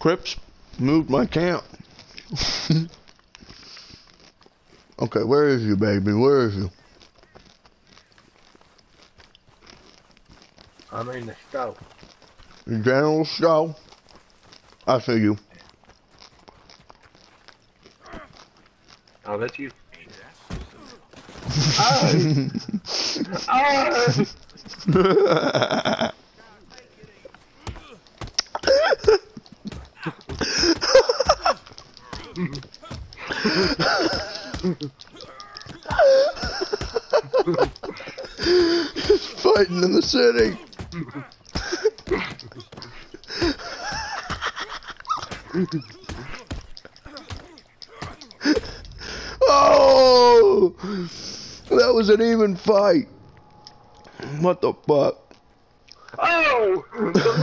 Crips moved my camp. Okay, where is you, baby? Where is you? I'm in the stove. The general show. I see you. Oh, that's you. Oh! Oh! Fighting in the city. Oh! That was an even fight. What the fuck? Oh! The